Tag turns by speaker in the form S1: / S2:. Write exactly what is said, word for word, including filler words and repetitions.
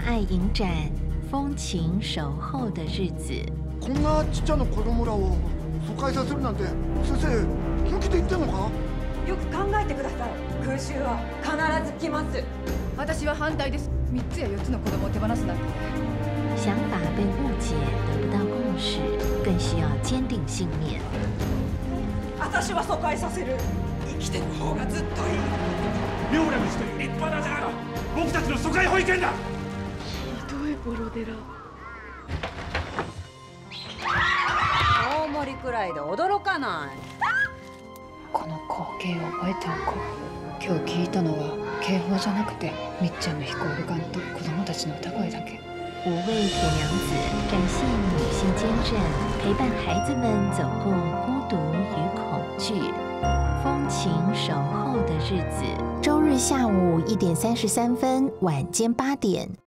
S1: 爱影展，风情守候的日子。
S2: こんなちっちゃな子供らを疎開させるなんて、先生本気で言ってんのか？
S3: よく考えてください。空襲は必ず来ます。
S4: 私は反対です。三つや四つの子供を手放すなんて。
S1: 想法被误解，得不到共識，更需要堅定信念。
S3: 私は疎開させる。生きてる方がずっといい。
S5: 妙楽寺という立派な寺が僕たちの疎開保育園だ。
S4: ひどいボロ寺。
S3: 大盛りくらいで驚かない。
S4: この光景を覚えておこう。今日聞いたのは警報じゃなくてみっちゃんの飛行ルガンと子供たちの歌声だけ。
S1: 五位铁娘子展现女性坚韧，陪伴孩子们走过孤独与恐惧。风情守候的日子，周日下午一点三十三分，晚间八点。